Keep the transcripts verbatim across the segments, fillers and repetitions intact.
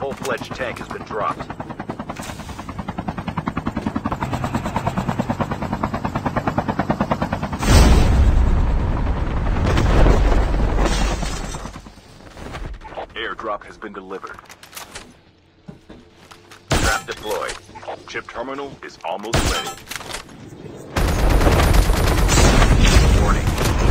full-fledged tank has been dropped. Airdrop has been delivered. Trap deployed. Chip terminal is almost ready. Warning.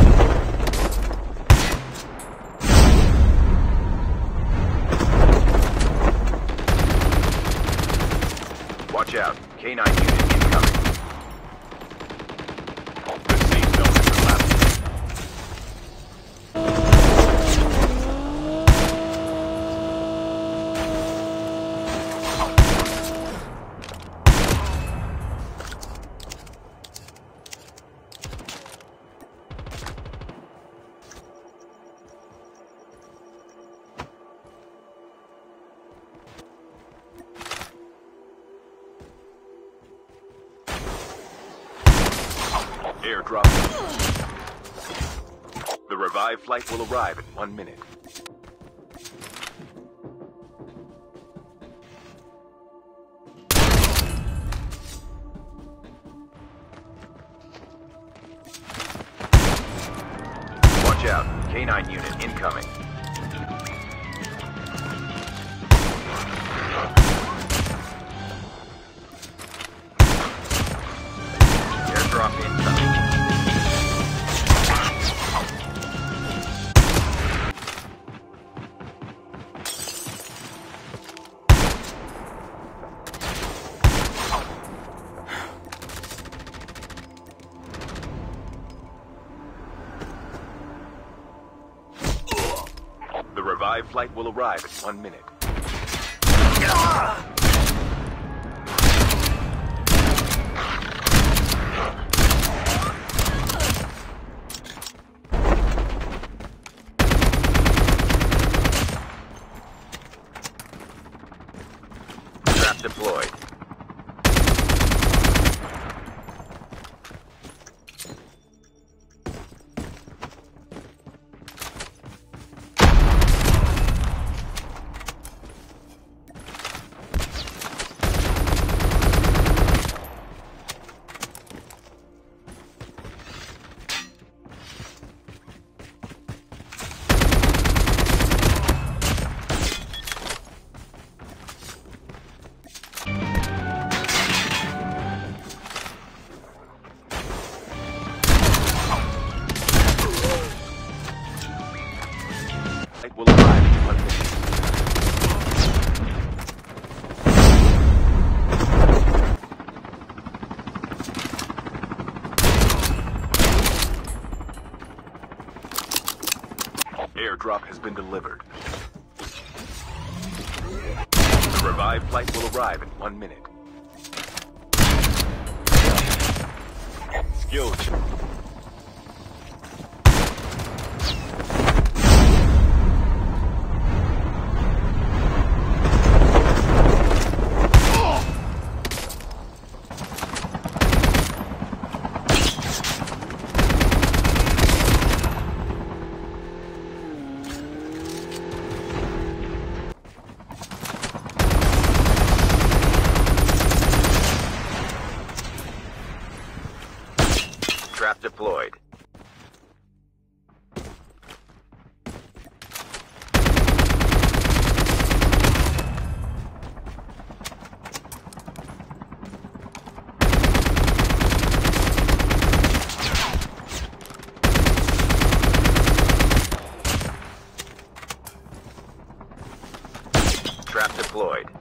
Watch out. K nine unit incoming. The safe zone is collapsing. Airdrop. The revived flight will arrive in one minute. Watch out. K nine unit incoming. Airdrop incoming. The revived flight will arrive in one minute. Trap deployed. It will arrive in one minute. Airdrop has been delivered. The revived flight will arrive in one minute. Skill check. Trap deployed. Trap deployed.